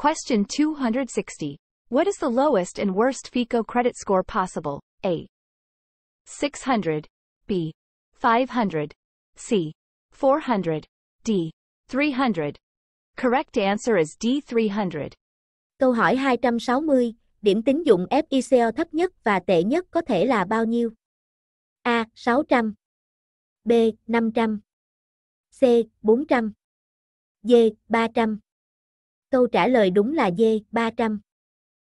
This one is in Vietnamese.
Question 260. What is the lowest and worst FICO credit score possible? A. 600. B. 500. C. 400. D. 300. Correct answer is D. 300. Câu hỏi 260. Điểm tín dụng FICO thấp nhất và tệ nhất có thể là bao nhiêu? A. 600. B. 500. C. 400. D. 300. Câu trả lời đúng là D. 300.